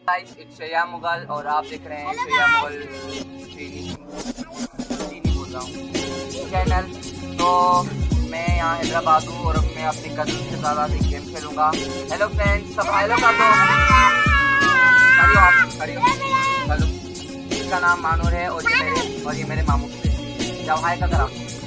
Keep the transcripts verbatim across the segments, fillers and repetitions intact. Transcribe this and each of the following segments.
Guys it's Shreya Mughal और आप देख रहे हैं श्रेया मुगल चीनी चीनी बोल रहा हूँ चैनल। तो मैं यहाँ हैदराबाद हूँ और मैं अपनी कजन के साथ आज एक गेम खेलूँगा। हेलो फ्रेंड्स, सब हेलो कर दो। खड़ी हो आप, खड़ी हो। हेलो, इसका नाम मानूर है और ये मेरे और ये मेरे मामू के बेटे। जाओ हाय का करा।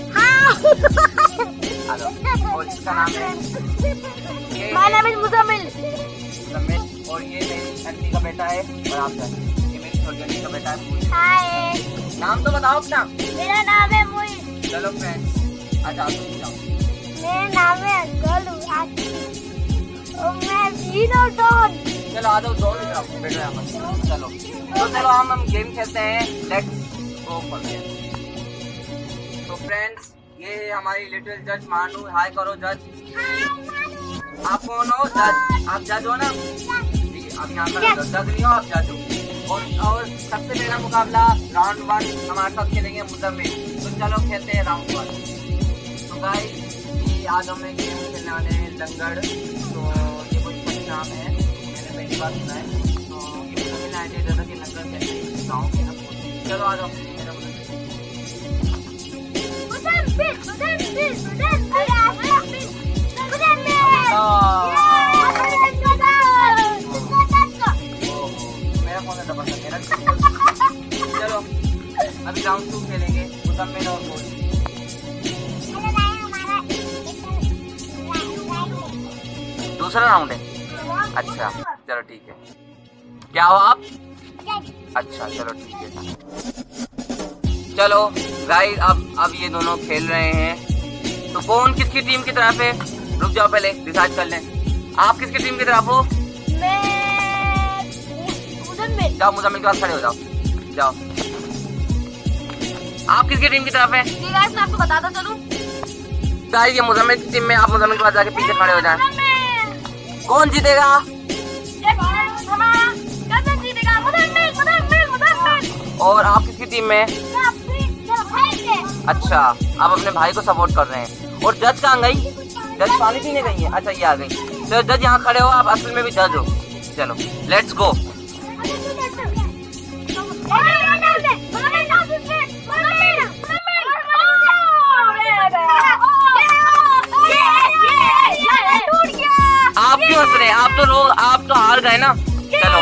हेलो, और इसका नाम है my name is Muzammil. Muzammil और ये मेरी आंटी का बेटा है और आप जान ये मेरी छोटी आंटी का बेटा है। हाय, नाम तो बताओ अपना। मेरा नाम है मुइज। चलो फ्रेंड्स, आज आप लोग जाओ। मेरा नाम है गोलू और मैं हीरो डॉन। चलो आ जाओ, दोनों इधर आओ, बैठो यहाँ पर। चलो तो चलो हम हम गेम खेलते हैं। Let's go for game. तो फ्रेंड्स, ये है हमारी लिटिल जज मानू। हाय करो जज। आप कौन हो? जज। आप जज हो ना? आप यहाँ पर जज नहीं हो, आप जज हो। और और सबसे पहला मुकाबला राउंड वन हमारे साथ खेलेंगे मुजम्मिल। तो चलो खेलते हैं राउंड वन। तो गाइस, ये आज हमें गेम खेलने वाले हैं लंगड़। तो ये कोई सही नाम है, मैंने पहली बार सुना है। तो ये मुजम्मिल ने आइडिया दिया था कि लंगड़ कैसे गाँव के ना। चलो आ जाओ मेरा मुजम्मिल। मुजम्मिल, मुजम्मिल, मुजम्मिल, मुजम्मिल। चलो अभी राउंड टू खेलेंगे मुजम्मिल और मोदी। दूसरा राउंड है? अच्छा चलो ठीक है। क्या हो आप? अच्छा चलो ठीक है। चलो गाइस, अब अब ये दोनों खेल रहे हैं। तो कौन किसकी टीम की तरफ है? रुक जाओ, पहले डिसाइड कर लें। आप किसकी टीम की तरफ हो? मैं मुजम्मिल। जाओ मुजम्मिल के पास खड़े हो जाओ। जाओ। आप किसकी टीम की तरफ है? ये गाइस मैं आपको बताता चलूं। गाइस ये मुजम्मिल की टीम में, आप मुजम्मिल के पास जाके पीछे खड़े हो जाएं। कौन जीतेगा? हमारा कजन जीतेगा। मुजम्मिल, मुजम्मिल, मुजम्मिल। और आप किसकी टीम में? अच्छा, आप अपने भाई को सपोर्ट कर रहे हैं। और जज कहाँ गई? जज पानी पीने गई है। अच्छा ये आ गई। तो जज यहाँ खड़े हो, आप असल में भी जज हो। चलो लेट्स गो। आप क्यों हंस रहे हैं? आप तो लोग आप तो हार गए ना। चलो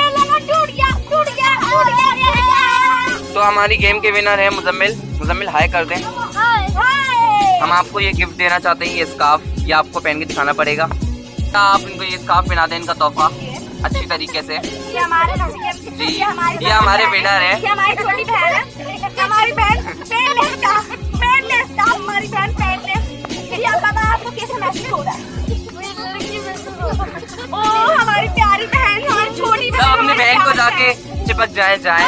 तो हमारी गेम के विनर है मुजम्मिल। मुजम्मिल हाय कर दें। हम आपको ये गिफ्ट देना चाहते हैं, ये स्कार्फ। ये आपको पहन के दिखाना पड़ेगा। आप इनको ये स्कार्फ पहना दें, इनका तोहफा अच्छी तरीके से। ये हमारे जी, ये हमारे विनर है। ये हमारी छोटी बहन है। हमारी बहन पहन ले स्कार्फ, पहन ले स्कार्फ। हमारी बहन पहन ले। ये आप पता आपको कैसे महसूस हो रहा है? ओ हमारी प्यारी बहन, हमारी छोटी बहन। सब अपनी बहन को जाके चिपक जाए जाए।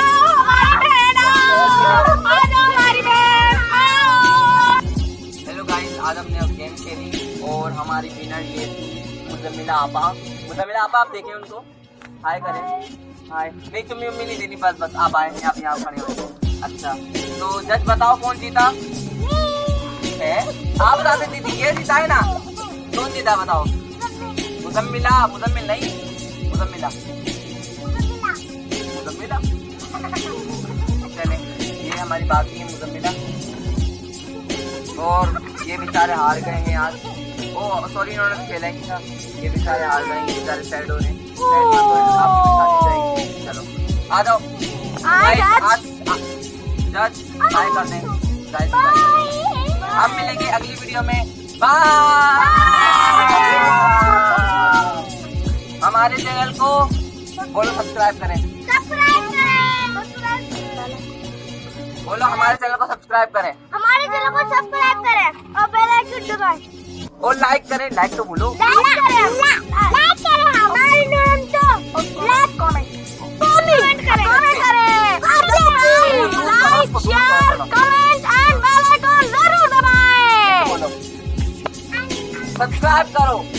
हेलो गाइस, आज हमने अब गेम खेली और हमारी विनर ये थी मुजम्मिला आपा। मुजम्मिला आपा, आप देखें उनको, हाय करें। हाय नहीं, तुम्हें उम्मीद नहीं देनी, बस बस आप आए, आप यहाँ खड़े हो। अच्छा तो जज बताओ कौन जीता है? आप बता देती थी, ये जीता है ना? कौन जीता बताओ? मुजम्मिला। मुजम्मिल नहीं, मुजम्मिला। मुजम्मिला। चले, ये हमारी बात है मुजम्मिला। और ये बेचारे हार गए हैं आज। ओ सॉरी, इन्होंने खेला ही नहीं था। ये बेचारे हार गए, ये बेचारे साइड हो रहे हैं। चलो आ जाओ जज, बाय कर दें गाइस। हम मिलेंगे अगली वीडियो में। बाय। हमारे चैनल को बोलो सब्सक्राइब करें। सब्सक्राइब करें। बोलो हमारे चैनल को सब्सक्राइब करें। हमारे चैनल को सब्सक्राइब करें और बेल आइकन दबाएं। और लाइक करें। लाइक तो बोलो। लाइक करें। लाइक करें। हमारी नाम तो लाइक कमेंट कमेंट करें। कमेंट करें। Like share comment and bell icon जरूर दबाएं। सब्सक्राइब करो।